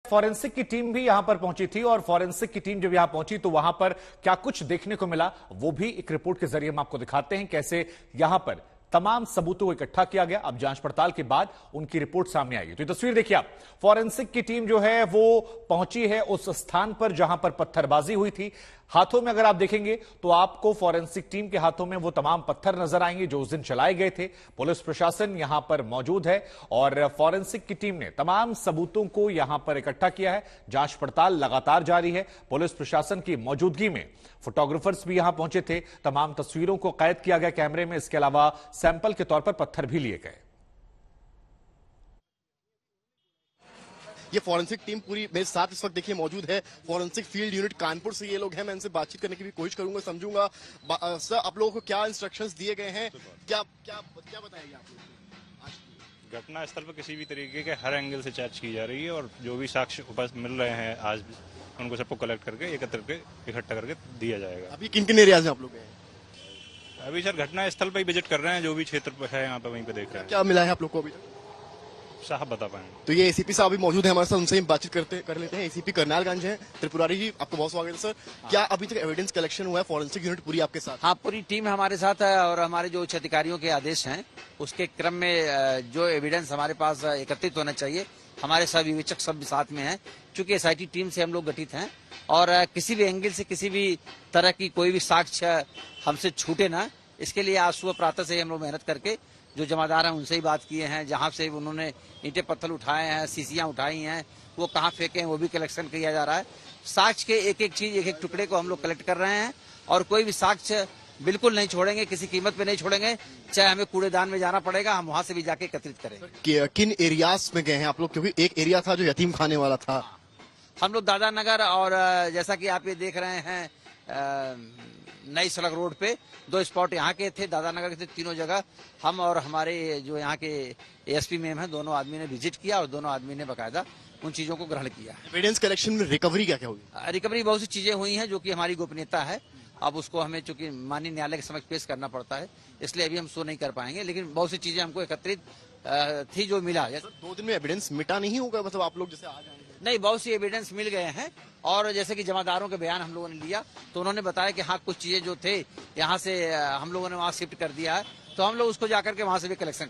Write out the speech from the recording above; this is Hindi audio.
फॉरेंसिक की टीम भी यहां पर पहुंची थी और फॉरेंसिक की टीम जब यहां पहुंची तो वहां पर क्या कुछ देखने को मिला वो भी एक रिपोर्ट के जरिए हम आपको दिखाते हैं, कैसे यहां पर तमाम सबूतों को इकट्ठा किया गया। अब जांच पड़ताल के बाद उनकी रिपोर्ट सामने आएगी। तो ये तस्वीर देखिए आप, फॉरेंसिक की टीम जो है वो पहुंची है उस स्थान पर जहां पर पत्थरबाजी हुई थी। हाथों में अगर आप देखेंगे तो आपको फॉरेंसिक टीम के हाथों में वो तमाम पत्थर नजर आएंगे जो उस दिन चलाए गए थे। पुलिस प्रशासन यहां पर मौजूद है और फॉरेंसिक की टीम ने तमाम सबूतों को यहां पर इकट्ठा किया है। जांच पड़ताल लगातार जारी है। पुलिस प्रशासन की मौजूदगी में फोटोग्राफर्स भी यहां पहुंचे थे। तमाम तस्वीरों को कैद किया गया कैमरे में। इसके अलावा सैंपल के तौर पर पत्थर भी लिए गए। ये फॉरेंसिक टीम पूरी मेरे साथ इस वक्त देखिए मौजूद है। फॉरेंसिक फील्ड यूनिट कानपुर से ये लोग हैं। मैं इनसे बातचीत करने की भी कोशिश करूंगा, समझूंगा। सर, आप लोगों को क्या इंस्ट्रक्शंस दिए गए हैं, क्या क्या क्या बताएंगे आप लोग? घटना स्थल पर किसी भी तरीके के हर एंगल से जांच की जा रही है और जो भी साक्ष्य उपस्थित मिल रहे हैं आज उनको सबको कलेक्ट करके इकट्ठा करके दिया जाएगा। अभी किन किन एरियाज में आप लोग गए? अभी सर घटना स्थल पर ही विजिट कर रहे हैं, जो भी क्षेत्र है यहाँ पे वहीं पे देख रहे हैं। क्या मिला है आप लोग को अभी तक? साहब बता पाएंगे। तो ये एसीपी साहब भी मौजूद है हमारे साथ, उनसे ही बातचीत कर लेते हैं। एसीपी करनालगंज है। त्रिपुरारी जी, आपको बहुत स्वागत है सर। क्या अभी तक एविडेंस कलेक्शन हुआ है? फॉरेंसिक यूनिट पूरी आपके साथ? हाँ, पूरी टीम हमारे साथ है और हमारे जो उच्च अधिकारियों के आदेश हैं उसके क्रम में जो एविडेंस हमारे पास एकत्रित होना चाहिए, हमारे सब विवेचक सब साथ में हैं। चूंकि एसआईटी टीम से हम लोग गठित हैं और किसी भी एंगल से किसी भी तरह की कोई भी साक्ष्य हमसे छूटे ना, इसके लिए आज सुबह प्रातः से हम लोग मेहनत करके जो जमादार हैं उनसे ही बात किए हैं। जहां से उन्होंने ईंटें पत्थर उठाए हैं, सीसियां उठाई हैं, वो कहाँ फेंके हैं वो भी कलेक्शन किया जा रहा है। साक्ष्य के एक एक चीज, एक एक टुकड़े को हम लोग कलेक्ट कर रहे हैं और कोई भी साक्ष्य बिल्कुल नहीं छोड़ेंगे, किसी कीमत पे नहीं छोड़ेंगे। चाहे हमें कूड़ेदान में जाना पड़ेगा, हम वहां से भी जाके एकत्रित करेंगे। किन एरियाज में गए हैं आप लोग? क्योंकि एक एरिया था जो यतीम खाने वाला था। हम लोग दादा नगर और जैसा कि आप ये देख रहे हैं नई सड़क रोड पे 2 स्पॉट यहाँ के थे, दादा नगर के थे। तीनों जगह हम और हमारे जो यहाँ के एएसपी मैम हैं, दोनों आदमी ने विजिट किया और दोनों आदमी ने बकायदा उन चीजों को ग्रहण किया। एविडेंस कलेक्शन में रिकवरी क्या क्या हुई? रिकवरी बहुत सी चीजें हुई हैं जो कि हमारी गोपनीयता है। अब उसको हमें चूंकि माननीय न्यायालय के समक्ष पेश करना पड़ता है, इसलिए अभी हम शो नहीं कर पाएंगे। लेकिन बहुत सी चीजें हमको एकत्रित थी जो मिला। 2 दिन में एविडेंस मिटा नहीं होगा? मतलब आप लोग जैसे आ जाएंगे? नहीं, बहुत सी एविडेंस मिल गए हैं और जैसे कि जमादारों के बयान हम लोगों ने लिया तो उन्होंने बताया कि हाँ, कुछ चीजें जो थे यहाँ से हम लोगों ने वहाँ शिफ्ट कर दिया है, तो हम लोग उसको जाकर के वहाँ से भी कलेक्शन